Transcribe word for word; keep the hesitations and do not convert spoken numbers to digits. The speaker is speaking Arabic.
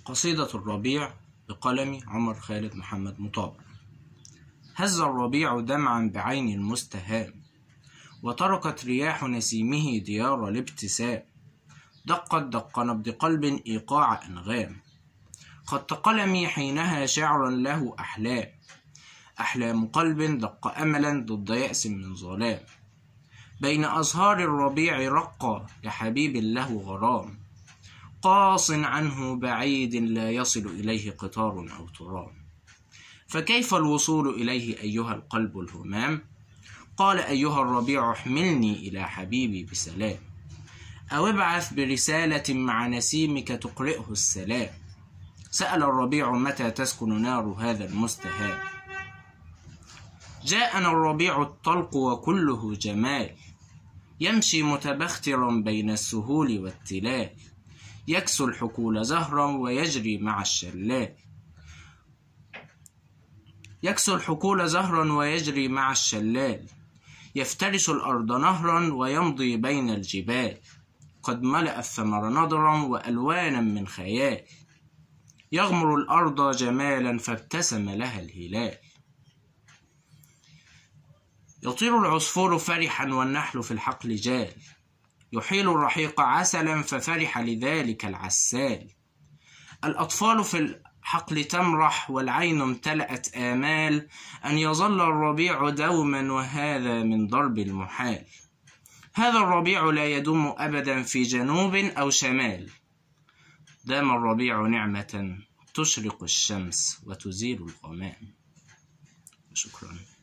قصيدة الربيع بقلم عمر خالد محمد مطابق. هز الربيع دمعا بعين المستهام، وتركت رياح نسيمه ديار الابتسام. دقت دق نبض قلب إيقاع أنغام، خط قلمي حينها شعرا له أحلام. أحلام قلب دق أملا ضد يأس من ظلام. بين أزهار الربيع رق لحبيب له غرام، قاص عنه بعيد لا يصل إليه قطار أو ترام. فكيف الوصول إليه أيها القلب الهمام؟ قال أيها الربيع احملني إلى حبيبي بسلام، أو ابعث برسالة مع نسيمك تقرئه السلام. سأل الربيع متى تسكن نار هذا المستهام. جاءنا الربيع الطلق وكله جمال، يمشي متبخترا بين السهول والتلال. يكسو الحقول زهرا ويجري مع الشلال. يكسو الحقول زهرا ويجري مع الشلال. يفترش الأرض نهرا ويمضي بين الجبال. قد ملأ الثمر نضرا وألوانا من خيال. يغمر الأرض جمالا فابتسم لها الهلال. يطير العصفور فرحا والنحل في الحقل جال. يحيل الرحيق عسلا ففرح لذلك العسال. الأطفال في الحقل تمرح والعين امتلأت آمال، أن يظل الربيع دوما وهذا من ضرب المحال. هذا الربيع لا يدوم أبدا في جنوب أو شمال. دام الربيع نعمة تشرق الشمس وتزيل الغمام. شكرا.